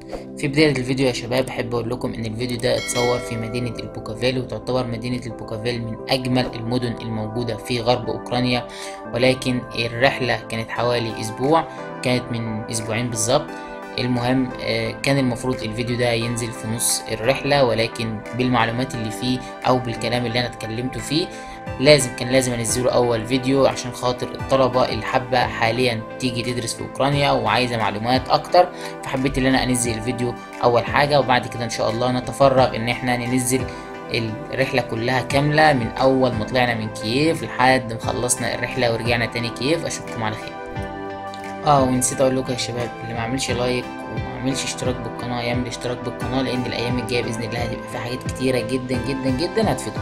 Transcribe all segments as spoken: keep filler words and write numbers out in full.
في بداية الفيديو يا شباب أحب أقول لكم إن الفيديو ده اتصور في مدينة البوكافيل، وتعتبر مدينة البوكافيل من أجمل المدن الموجودة في غرب أوكرانيا. ولكن الرحلة كانت حوالي أسبوع، كانت من أسبوعين بالظبط. المهم آه، كان المفروض الفيديو ده ينزل في نص الرحلة، ولكن بالمعلومات اللي فيه أو بالكلام اللي أنا اتكلمته فيه لازم كان لازم انزله اول فيديو، عشان خاطر الطلبة اللي حابة حاليا تيجي تدرس في اوكرانيا وعايزة معلومات اكتر. فحبيت ان انا انزل الفيديو اول حاجة، وبعد كده ان شاء الله نتفرغ ان احنا ننزل الرحلة كلها كاملة من اول ما طلعنا من كييف لحد ما خلصنا الرحلة ورجعنا تاني كييف. اشوفكم على خير. اه ونسيت اقول لكم يا شباب، اللي ما عملش لايك وما عملش اشتراك بالقناة يعمل اشتراك بالقناة، لان الايام الجاية باذن الله هتبقى في حاجات كتيرة جدا جدا جدا هتفيدكم.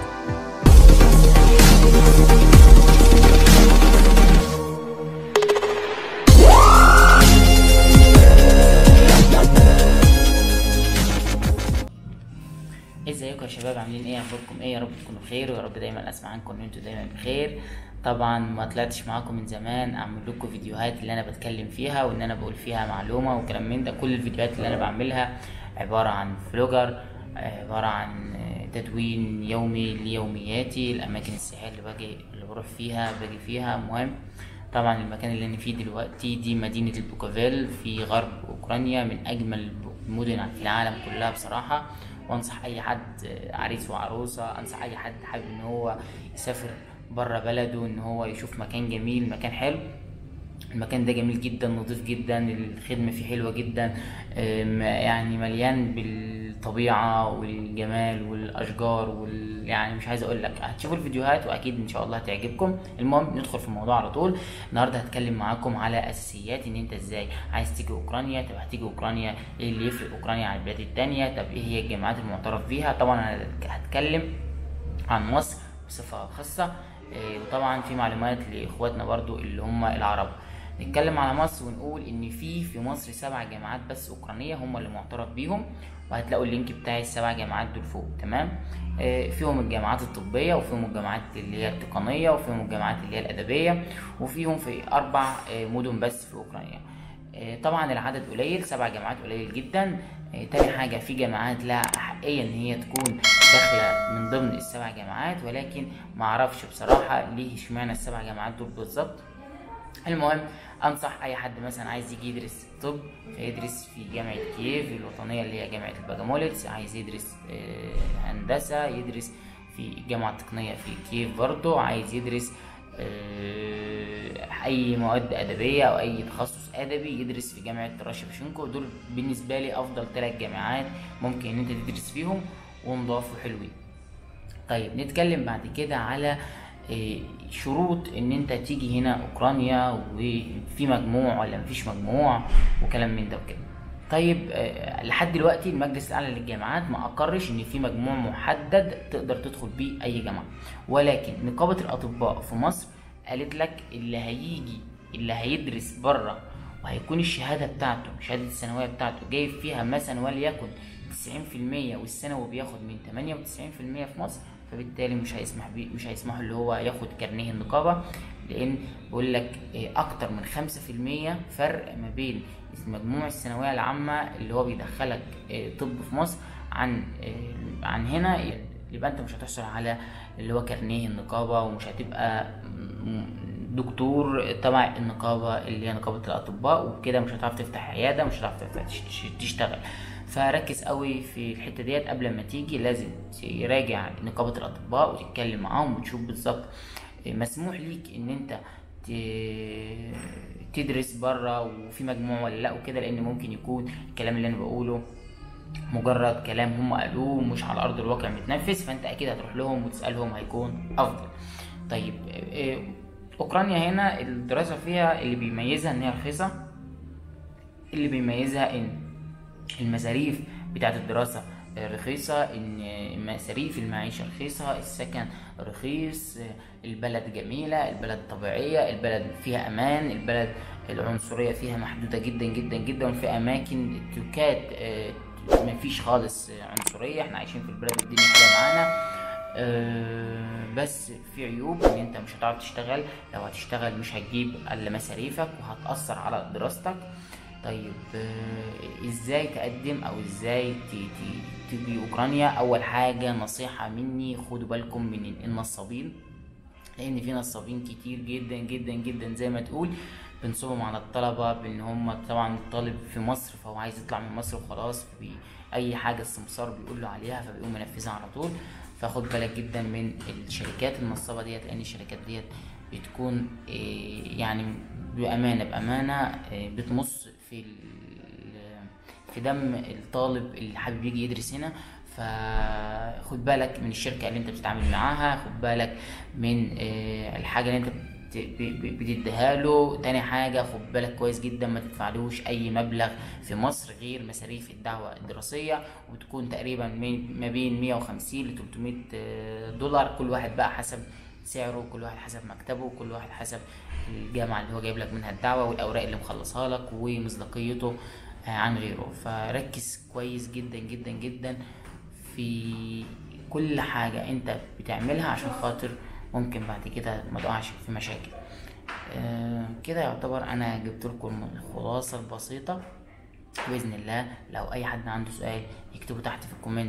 ازيكم يا شباب، عاملين ايه؟ اخباركم ايه؟ يا رب تكونوا بخير، ويا رب دايما اسمع عنكم ان انتوا دايما بخير. طبعا ما طلعتش معاكم من زمان اعمل لكم فيديوهات اللي انا بتكلم فيها وان انا بقول فيها معلومه وكلام من ده. كل الفيديوهات اللي انا بعملها عباره عن فلوجر، عباره عن تدوين يومي ليومياتي، الاماكن السياحيه اللي باجي اللي بروح فيها باجي فيها. مهم طبعا المكان اللي انا فيه دلوقتي دي مدينه البوكافيل في غرب اوكرانيا، من اجمل المدن في العالم كلها بصراحه. وانصح اي حد عريس وعروسه، انصح اي حد حابب ان هو يسافر بره بلده ان هو يشوف مكان جميل، مكان حلو. المكان ده جميل جدا، نظيف جدا، الخدمه فيه حلوه جدا، يعني مليان بالطبيعه والجمال والاشجار وال... يعني مش عايز اقول لك، هتشوفوا الفيديوهات واكيد ان شاء الله هتعجبكم. المهم ندخل في الموضوع على طول. النهارده هتكلم معاكم على اساسيات ان انت ازاي عايز تيجي اوكرانيا. طب هتيجي اوكرانيا ايه اللي يفرق اوكرانيا عن البلاد التانية؟ طب ايه هي الجامعات المعترف بيها؟ طبعا انا هتكلم عن مصر بصفه خاصه، وطبعا في معلومات لاخواتنا برضو اللي هم العرب. نتكلم على مصر ونقول ان في في مصر سبع جامعات بس اوكرانيه هم اللي معترف بيهم، وهتلاقوا اللينك بتاع السبع جامعات دول فوق. تمام؟ آه فيهم الجامعات الطبيه، وفيهم الجامعات اللي هي التقنيه، وفيهم الجامعات اللي هي الادبيه، وفيهم في اربع آه مدن بس في اوكرانيا. آه طبعا العدد قليل، سبع جامعات قليل جدا. آه تاني حاجه في جامعات لها احقيه ان هي تكون داخله من ضمن السبع جامعات، ولكن معرفش بصراحه ليه اشمعنى السبع جامعات دول بالظبط. المهم انصح اي حد مثلا عايز يجي يدرس طب فيدرس في جامعه كييف الوطنيه اللي هي جامعه الباجامولتس، عايز يدرس هندسه يدرس في الجامعه التقنيه في كييف برضه، عايز يدرس اي مواد ادبيه او اي تخصص ادبي يدرس في جامعه راشفشنكو. دول بالنسبه لي افضل ثلاث جامعات ممكن ان انت تدرس فيهم ونضاف وحلوين. طيب نتكلم بعد كده على شروط ان انت تيجي هنا اوكرانيا، وفي مجموع ولا مفيش مجموع وكلام من ده وكده. طيب لحد دلوقتي المجلس الاعلى للجامعات ما اقرش ان في مجموع محدد تقدر تدخل بيه اي جامعه، ولكن نقابه الاطباء في مصر قالت لك اللي هيجي اللي هيدرس بره وهيكون الشهاده بتاعته شهاده الثانويه بتاعته جايب فيها مثلا وليكن تسعين في المية والثانوي بياخد من تمانية وتسعين في المية في مصر، فبالتالي مش هيسمح بيه مش هيسمحوا اللي هو ياخد كارنيه النقابه، لان بقول لك اكتر من خمسة في المية فرق ما بين مجموع الثانويه العامه اللي هو بيدخلك طب في مصر عن عن هنا، يبقى انت مش هتحصل على اللي هو كارنيه النقابه، ومش هتبقى دكتور تبع النقابه اللي هي نقابه الاطباء، وكده مش هتعرف تفتح عياده، مش هتعرف تشتغل. فركز قوي في الحته ديت قبل ما تيجي، لازم تراجع نقابه الاطباء وتتكلم معاهم وتشوف بالظبط مسموح ليك ان انت تدرس بره وفي مجموع ولا لا وكده، لان ممكن يكون الكلام اللي انا بقوله مجرد كلام هم قالوه مش على ارض الواقع متنفذ، فانت اكيد هتروح لهم وتسالهم هيكون افضل. طيب اوكرانيا هنا الدراسه فيها اللي بيميزها ان هي رخيصه، اللي بيميزها ان المصاريف بتاعت الدراسة رخيصة، ان مصاريف المعيشة رخيصة، السكن رخيص، البلد جميلة، البلد طبيعية، البلد فيها امان، البلد العنصرية فيها محدودة جدا جدا جدا، وفي اماكن تكاد مفيش خالص عنصرية، احنا عايشين في البلد والدنيا حلوة معانا. أه بس في عيوب ان انت مش هتعرف تشتغل، لو هتشتغل مش هتجيب الا مصاريفك وهتأثر على دراستك. طيب آه، ازاي تقدم او ازاي ت- ت- تيجي اوكرانيا؟ اول حاجة نصيحة مني، خدوا بالكم من النصابين، لان في نصابين كتير جدا جدا جدا زي ما تقول بنصبهم على الطلبة بان هم طبعا الطالب في مصر فهو عايز يطلع من مصر وخلاص، بي اي حاجة السمسار بيقول له عليها فبيقوم منفذها على طول. فخد بالك جدا من الشركات النصابة ديت، لان الشركات ديت بتكون إيه يعني بأمانة بأمانة إيه بتمص في ال- في دم الطالب اللي حابب يجي يدرس هنا. فخد بالك من الشركة اللي انت بتتعامل معاها، خد بالك من آه، الحاجة اللي انت بت- ب- ب- بتديها له. تاني حاجة خد بالك كويس جدا ما تدفعلوش اي مبلغ في مصر غير مصاريف الدعوة الدراسية، وتكون تقريبا من- ما بين مية وخمسين ل تلتمية آه، دولار، كل واحد بقى حسب سعره، كل واحد حسب مكتبه، كل واحد حسب الجامعة اللي هو جايب لك منها الدعوة والأوراق اللي مخلصها لك ومصداقيته آه، عن غيره. فركز كويس جدا جدا جدا في كل حاجة انت بتعملها عشان خاطر ممكن بعد كده ما تقعش في مشاكل. آه كده يعتبر انا جبت لكم الخلاصة البسيطة. بإذن الله لو اي حد عنده سؤال يكتبه تحت في الكومنت،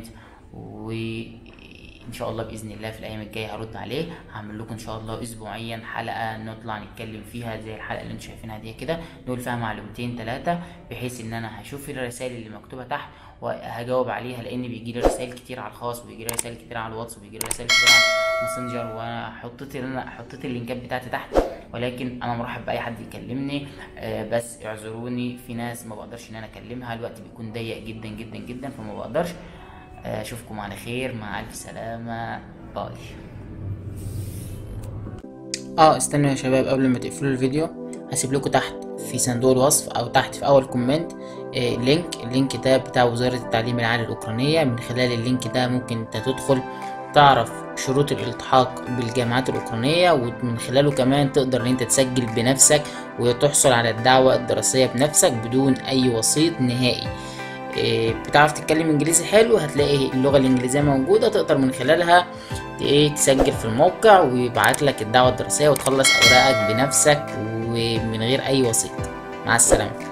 وان شاء الله باذن الله في الايام الجايه هرد عليه. هعمل لكم ان شاء الله اسبوعيا حلقه نطلع نتكلم فيها زي الحلقه اللي انتم شايفينها دي كده، نقول فيها معلومتين ثلاثه، بحيث ان انا هشوف الرسائل اللي مكتوبه تحت وهجاوب عليها، لان بيجي لي رسائل كتير على الخاص وبيجي لي رسائل كتير على الواتس وبيجي لي رسائل كتير على ماسنجر، وانا حطيت انا حطيت اللينكات بتاعتي تحت، ولكن انا مرحب باي حد يكلمني. آه بس اعذروني في ناس ما بقدرش ان انا اكلمها، الوقت بيكون ضيق جدا جدا جدا فما بقدرش. آه، اشوفكم على خير، مع الف سلامة، باي. اه استنوا يا شباب، قبل ما تقفلوا الفيديو هسيب لكم تحت في صندوق الوصف او تحت في اول كومنت آه لينك، اللينك ده بتاع وزارة التعليم العالي الاوكرانية. من خلال اللينك ده ممكن انت تدخل تعرف شروط الالتحاق بالجامعات الاوكرانية، ومن خلاله كمان تقدر ان انت تسجل بنفسك وتحصل على الدعوة الدراسية بنفسك بدون اي وسيط نهائي. إيه، بتعرف تتكلم انجليزي حلو، هتلاقي اللغة الانجليزية موجودة، تقدر من خلالها ت- ايه تسجل في الموقع ويبعت لك الدعوة الدراسية وتخلص اوراقك بنفسك ومن غير اي وسيط. مع السلامة.